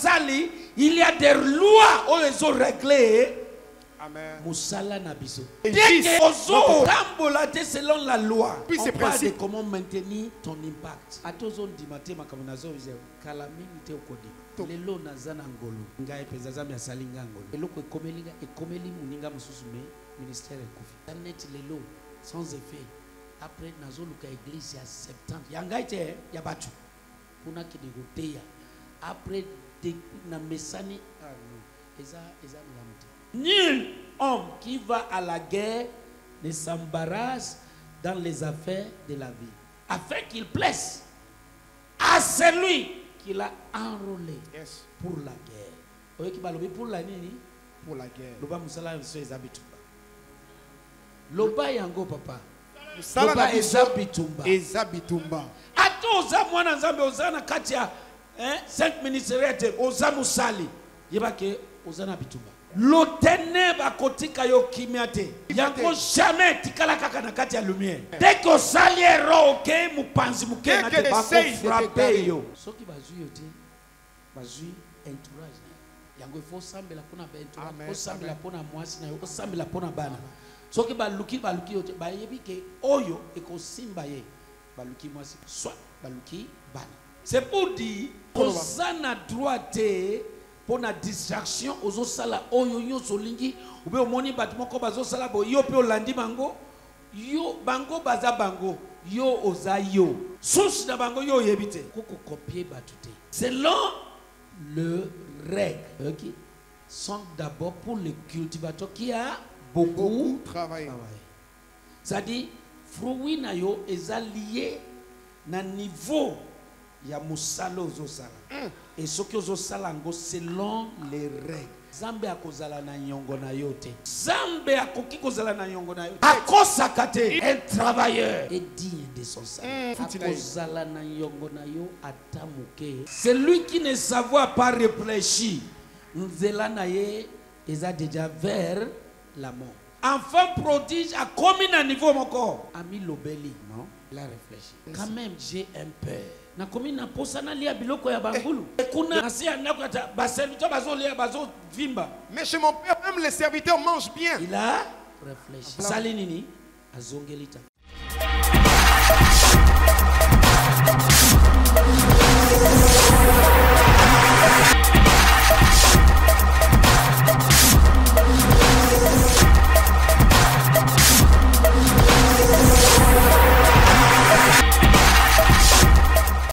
basali, il y a des lois où ils ont réglé. Amen. Musala Nabiso. Et Dès justice, que Ozo tambolate selon la loi, Puis on ces parle de principes. comment maintenir ton impact. Atozo ndimate makamunazo vize kalamini te okodi. Lelo nazana ngolo. Ngai peza zami asali ngolo. Eloko ekomeli muninga mususu me ministère ekofi. Tanet lelo sans effet. Après nazo luka église ya 70. Yangai te ya batu. Kuna kidigoteya. Après na mesani eza mlamte. Nul homme qui va à la guerre ne s'embarrasse dans les affaires de la vie, afin qu'il plaise à celui qui l'a enrôlé pour la guerre. Oye qui balobi pour la nini? Pour la guerre. Loba musala so ezabitumba. Loba yango papa. Loba ezabitumba. Ezabitumba. Ato oza mwana nzambe ozana kati ya 5 ministères oza musali. Yebake ozana bitumba. L'auténèbre à côté kayo kimiate. Yango jamais tikala kaka na kati ya lumière. Dès que saliero ok mupanzi mukena te bako frapper yo. Soki bazui yote bazui entourage. Yango il faut sambela pona ba entourage, il faut sambela pona mwasi na yo, il faut sambela pona bana. Soki baluki yote ba yebi ke oyo eko simba ye. Baluki mwasi soit baluki bana. C'est pour dire ozana droite pour la distraction aux sala oyo yo solingi ube omoni batimo ko bazo sala bo yo pe olandi bango yo bango baza bango yo oza yo source na bango yo yebite koko copier batute selon le règle qui sont d'abord pour le cultivateur qui a beaucoup travaillé. C'est-à-dire fruit na yo eza lié na niveau ya musalo zo sala. Et ce que zo sala ngo selon les règles. Zambe akozala na nyongo na yote. Zambe akoki kozala na nyongo na yote. Akosakate un travailleur est digne de son salaire. Akozala na nyongo na yo atamuke. Celui qui ne savoir pas réfléchir, nzela na ye eza déjà vers la mort. Enfant prodige a commis à niveau mon corps. Ami Lobeli, non? Il a réfléchi. Quand même j'ai un peur. Na komi na posana lia biloko ya bangulu. Kuna nasia nakata baselito bazo lia bazo vimba. Mais chez mon père même les serviteurs mangent bien. Il a réfléchi. Salinini azongelita.